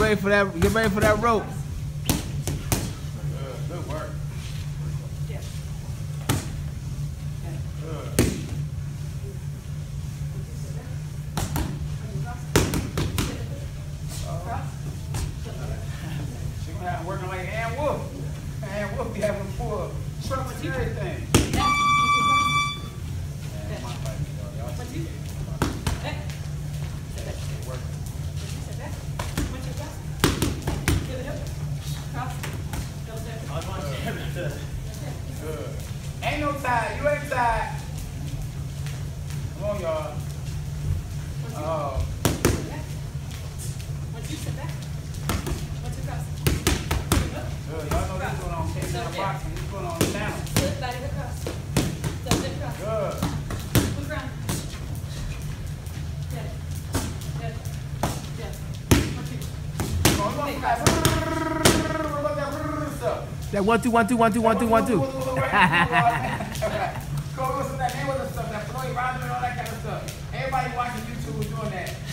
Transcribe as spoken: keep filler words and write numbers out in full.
ready for that. Get ready for that rope. Good, good work. Yeah. Good. She's gonna have to work like Ann Wolf. Ann Wolf be having to pull trucks and everything. Good. Ain't no tie. You ain't tied. Come on, y'all. Oh. Once you sit back, once you cross. Good. Y'all know this going on. Case in the boxing. This going on the channel. Slip back across. So sit across. Good. Move around. Good. Good. Good. One, two. Come on, come on, guys. What about that stuff? That one two one two one two one two one two. Go listen to that name with the stuff, that Floyd Rogers and all that kind of stuff. Everybody watching YouTube is doing that.